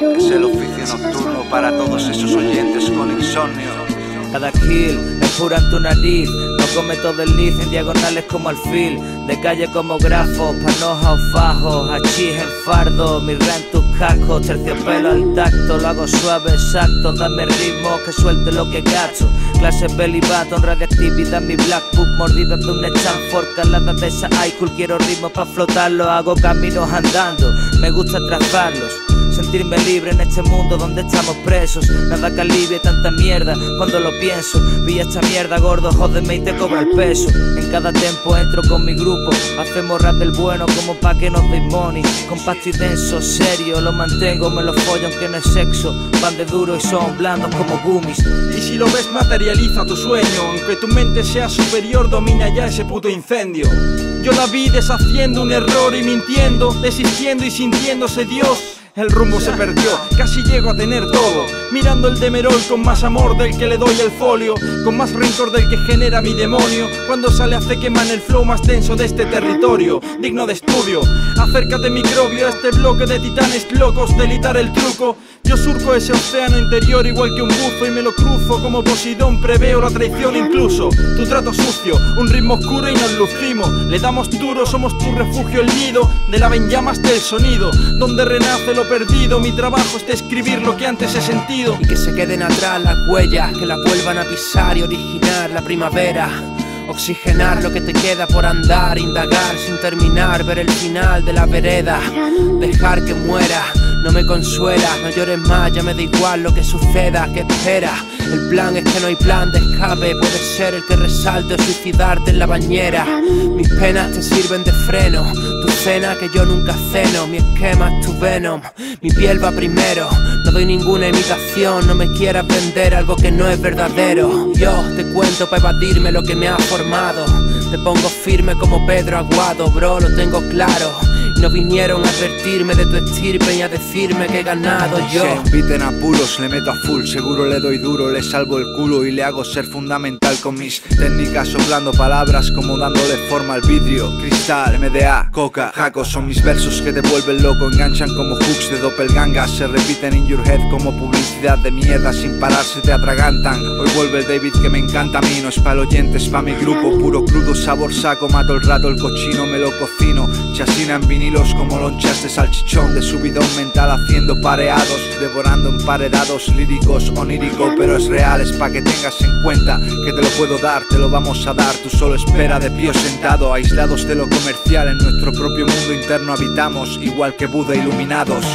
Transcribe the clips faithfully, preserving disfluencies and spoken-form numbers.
Es el oficio nocturno para todos esos oyentes con insomnio. Cada kill es pura en tu nariz. No cometo desliz en diagonales como alfil. De calle como grafo, panoja o fajo. Hachís en fardo, mi ra en tus cascos. Terciopelo al tacto, lo hago suave, exacto. Dame ritmo, que suelte lo que gacho. Clase belly button, radiactividad, mi black book. Mordida de un Stanford, calada de esa iCool. Quiero ritmos pa' flotarlo, hago caminos andando. Me gusta trazarlos, sentirme libre en este mundo donde estamos presos. Nada que alivie tanta mierda cuando lo pienso. Pilla esta mierda, gordo, jódeme y te cobra el peso. En cada tempo entro con mi grupo, hacemos rap del bueno como pa' que nos deis money. Compacto y denso, serio, lo mantengo, me lo follo aunque no es sexo. Van de duro y son blandos como gummies. Y si lo ves, materializa tu sueño. Aunque tu mente sea superior, domina ya ese puto incendio. Yo la vi deshaciendo un error y mintiendo, desistiendo y sintiéndose Dios. El rumbo se perdió, casi llego a tener todo. Mirando el demerol con más amor del que le doy el folio, con más rencor del que genera mi demonio. Cuando sale hace queman el flow más denso de este territorio, digno de estudio. Acércate microbio a este bloque de titanes locos, delitar el truco. Yo surco ese océano interior igual que un buzo y me lo cruzo como Poseidón, preveo la traición incluso. Tu trato sucio, un ritmo oscuro y nos lucimos. Le damos duro, somos tu refugio, el nido de la llamas del sonido, donde renace lo perdido. Mi trabajo es describir lo que antes he sentido. Y que se queden atrás las huellas, que las vuelvan a pisar y originar la primavera. Oxigenar lo que te queda por andar, indagar sin terminar, ver el final de la vereda. Dejar que muera, no me consuela, no llores más, ya me da igual lo que suceda, ¿qué esperas? El plan es que no hay plan de escape, puedes ser el que resalte o suicidarte en la bañera. Mis penas te sirven de freno, tu cena que yo nunca ceno, mi esquema es tu venom, mi piel va primero. No doy ninguna imitación, no me quieras vender algo que no es verdadero. Yo te cuento para evadirme lo que me ha formado. Te pongo firme como Pedro Aguado, bro, lo tengo claro. No vinieron a advertirme de tu estirpe y a decirme que he ganado yo. Se inviten a puros, le meto a full, seguro le doy duro, le salvo el culo y le hago ser fundamental con mis técnicas, soplando palabras como dándole forma al vidrio. Cristal, M D A, coca, jaco, son mis versos que te vuelven loco, enganchan como hooks de doppelgangas, se repiten in your head como publicidad de mierda, sin pararse te atragantan. Hoy vuelve el David que me encanta a mí, no es pa' el oyente, es pa' mi grupo, puro crudo, sabor saco, mato el rato el cochino, me lo cocino, chasina en vinilo como lonchas de salchichón, de subidón mental haciendo pareados, devorando emparedados líricos, onírico, pero es real, es pa' que tengas en cuenta que te lo puedo dar, te lo vamos a dar, tú solo espera de pie o sentado, aislados de lo comercial, en nuestro propio mundo interno habitamos, igual que Buda iluminados.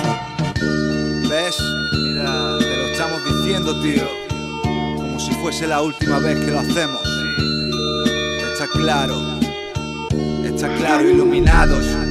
¿Ves? Mira, te lo estamos diciendo, tío, como si fuese la última vez que lo hacemos. Está claro, está claro, iluminados.